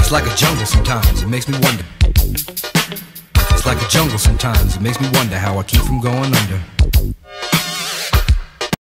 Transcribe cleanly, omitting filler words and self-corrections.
It's like a jungle sometimes, it makes me wonder. It's like a jungle sometimes, it makes me wonder how I keep from going under.